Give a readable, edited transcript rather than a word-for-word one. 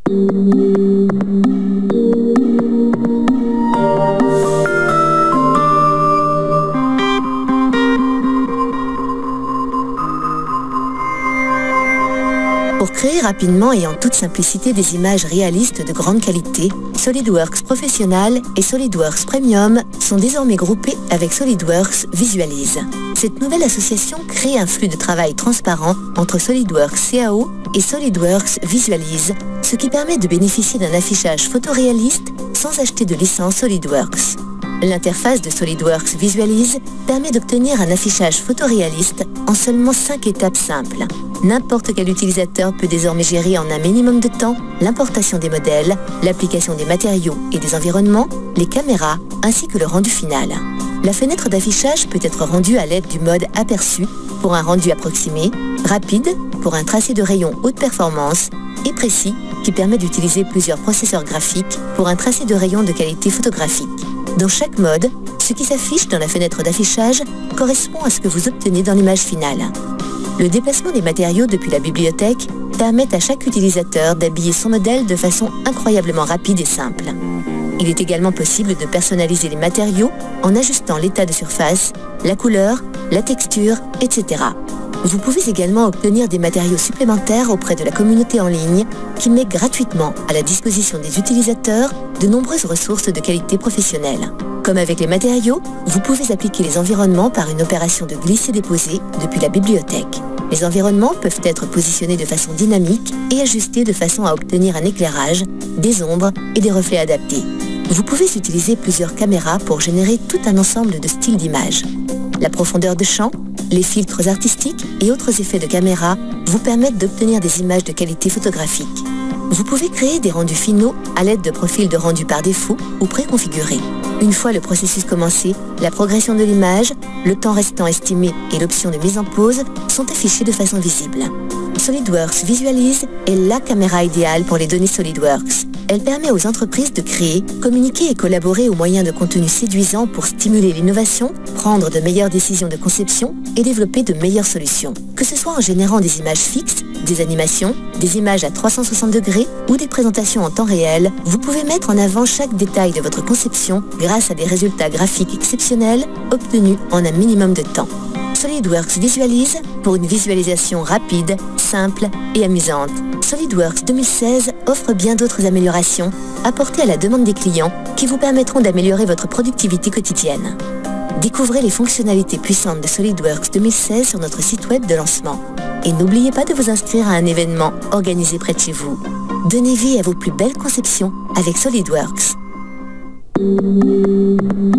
Pour créer rapidement et en toute simplicité des images réalistes de grande qualité, SolidWorks Professional et SolidWorks Premium sont désormais groupés avec SolidWorks Visualize. Cette nouvelle association crée un flux de travail transparent entre SolidWorks CAO et SolidWorks Visualize, ce qui permet de bénéficier d'un affichage photoréaliste sans acheter de licence SolidWorks. L'interface de SolidWorks Visualize permet d'obtenir un affichage photoréaliste en seulement 5 étapes simples. N'importe quel utilisateur peut désormais gérer en un minimum de temps l'importation des modèles, l'application des matériaux et des environnements, les caméras, ainsi que le rendu final. La fenêtre d'affichage peut être rendue à l'aide du mode aperçu pour un rendu approximé, rapide pour un tracé de rayon haute performance et précis qui permet d'utiliser plusieurs processeurs graphiques pour un tracé de rayon de qualité photographique. Dans chaque mode, ce qui s'affiche dans la fenêtre d'affichage correspond à ce que vous obtenez dans l'image finale. Le déplacement des matériaux depuis la bibliothèque permet à chaque utilisateur d'habiller son modèle de façon incroyablement rapide et simple. Il est également possible de personnaliser les matériaux en ajustant l'état de surface, la couleur, la texture, etc. Vous pouvez également obtenir des matériaux supplémentaires auprès de la communauté en ligne qui met gratuitement à la disposition des utilisateurs de nombreuses ressources de qualité professionnelle. Comme avec les matériaux, vous pouvez appliquer les environnements par une opération de glisser-déposer depuis la bibliothèque. Les environnements peuvent être positionnés de façon dynamique et ajustés de façon à obtenir un éclairage, des ombres et des reflets adaptés. Vous pouvez utiliser plusieurs caméras pour générer tout un ensemble de styles d'images. La profondeur de champ, les filtres artistiques et autres effets de caméra vous permettent d'obtenir des images de qualité photographique. Vous pouvez créer des rendus finaux à l'aide de profils de rendu par défaut ou préconfigurés. Une fois le processus commencé, la progression de l'image, le temps restant estimé et l'option de mise en pause sont affichés de façon visible. SolidWorks Visualize est la caméra idéale pour les données SolidWorks. Elle permet aux entreprises de créer, communiquer et collaborer au moyen de contenus séduisants pour stimuler l'innovation, prendre de meilleures décisions de conception et développer de meilleures solutions. Que ce soit en générant des images fixes, des animations, des images à 360 degrés ou des présentations en temps réel, vous pouvez mettre en avant chaque détail de votre conception grâce à des résultats graphiques exceptionnels obtenus en un minimum de temps. SolidWorks Visualize pour une visualisation rapide, simple et amusante. SolidWorks 2016 offre bien d'autres améliorations apportées à la demande des clients qui vous permettront d'améliorer votre productivité quotidienne. Découvrez les fonctionnalités puissantes de SolidWorks 2016 sur notre site web de lancement. Et n'oubliez pas de vous inscrire à un événement organisé près de chez vous. Donnez vie à vos plus belles conceptions avec SolidWorks.